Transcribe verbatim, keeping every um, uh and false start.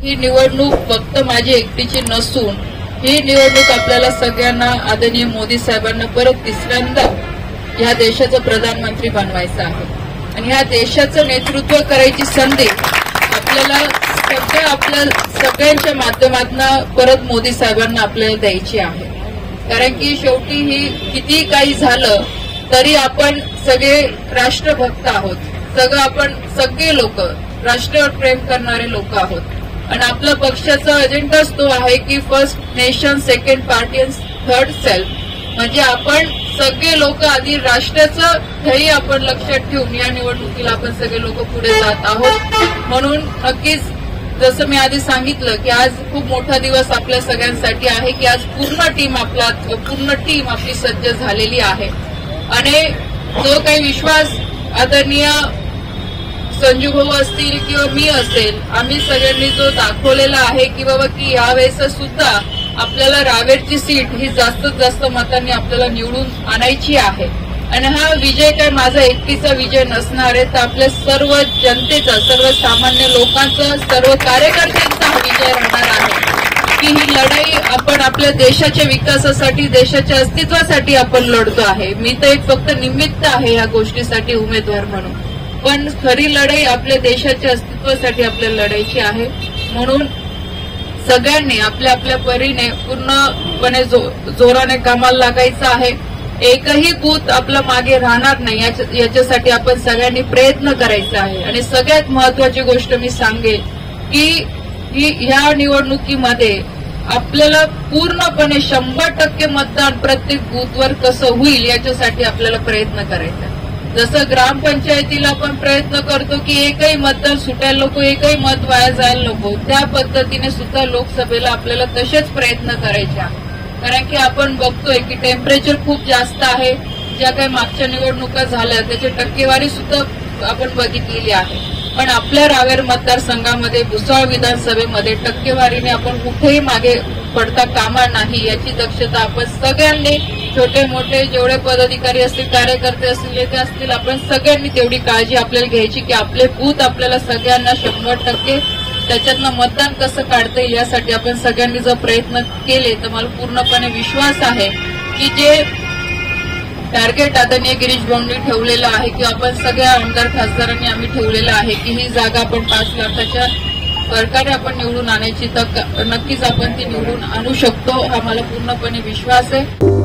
ही निवडणूक फक्त माझी एकटीची नसून ही निवडणूक आपल्याला सगळ्यांना आदरणीय मोदी साहेबांना परत तिसऱ्यांदा या देशाचं प्रधानमंत्री बनवायचं आहे आणि ह्या देशाचं नेतृत्व करायची संधी आपल्याला सगळ्या आपल्या सगळ्यांच्या माध्यमातून परत मोदी साहेबांना आपल्याला द्यायची आहे। कारण की शेवटी ही किती काही झालं तरी आपण सगळे राष्ट्रभक्त आहोत, सगळं आपण सगळे लोक राष्ट्रावर प्रेम करणारे लोक आहोत आणि आपल्या पक्षाचा अजेंडाच तो आहे की first nation, second party and third self, म्हणजे आपण सगळे लोक आधी राष्ट्राचं ध्येय आपण लक्षात ठेवून या निवडणुकीला आपण सगळे लोक पुढे जात आहोत। म्हणून नक्कीच जसं मी आधी सांगितलं की आज खूप मोठा दिवस आपल्या सगळ्यांसाठी आहे की आज पूर्ण टीम आपला पूर्ण टीम आपली सज्ज झालेली आहे आणि जो काही विश्वास आदरणीय संजू भाऊ असतील किंवा मी असेल, आम्ही सगळ्यांनी जो दाखवलेला आहे की बाबा की यावेळेस सुद्धा आपल्याला रावेरची सीट ही जास्तीत जास्त मतांनी आपल्याला निवडून आणायची आहे आणि हा विजय काय माझा एकटीचा विजय नसणार आहे, तर आपल्या सर्व जनतेचा, सर्व सामान्य लोकांचा, सर्व कार्यकर्त्यांचा हा विजय राहणार आहे की ही लढाई आपण आपल्या देशाच्या विकासासाठी, देशाच्या अस्तित्वासाठी आपण लढतो आहे। मी तर एक फक्त निमित्त आहे या गोष्टीसाठी उमेदवार म्हणून, पण खरी लढाई आपल्या देशाच्या अस्तित्वासाठी आपल्याला लढायची आहे। म्हणून सगळ्यांनी आपल्या आपल्या परीने पूर्णपणे जो, जोराने कामाला लागायचं आहे। एकही बूथ आपलं मागे राहणार नाही याच्यासाठी आपण सगळ्यांनी प्रयत्न करायचा आहे आणि सगळ्यात महत्वाची गोष्ट मी सांगेल की ह्या निवडणुकीमध्ये आपल्याला पूर्णपणे शंभर टक्के मतदान प्रत्येक बूथवर कसं होईल याच्यासाठी आपल्याला प्रयत्न करायचा आहे। जसं ग्रामपंचायतीला आपण प्रयत्न करतो की एकही मतदार सुटायला नको, एकही मत वाया जायला नको, त्या पद्धतीने सुद्धा लोकसभेला आपल्याला तसेच प्रयत्न करायचे आहे। कारण की आपण बघतोय की टेम्परेचर खूप जास्त आहे, ज्या काही मागच्या निवडणुका झाल्या त्याची टक्केवारी सुद्धा आपण बघितलेली आहे, पण आपल्या रावेर मतदारसंघामध्ये भुसावळ विधानसभेमध्ये टक्केवारीने आपण कुठेही मागे पडता कामा नाही याची दक्षता आपण सगळ्यांनी, छोटे मोठे जेवढे पदाधिकारी असतील, कार्यकर्ते असतील, नेते असतील, आपण सगळ्यांनी तेवढी काळजी आपल्याला घ्यायची की आपले बूथ आपल्याला सगळ्यांना शंभर टक्के त्याच्यातनं मतदान कसं काढता येईल यासाठी आपण सगळ्यांनी जर प्रयत्न केले तर मला पूर्णपणे विश्वास आहे की जे टार्गेट आदरणीय गिरीश भाऊंनी ठेवलेलं आहे की आपण सगळ्या आमदार खासदारांनी आम्ही ठेवलेलं आहे की ही जागा आपण पाच लाखाच्या सरकारने आपण निवडून आणायची, तर नक्कीच आपण ती निवडून आणू शकतो हा मला पूर्णपणे विश्वास आहे।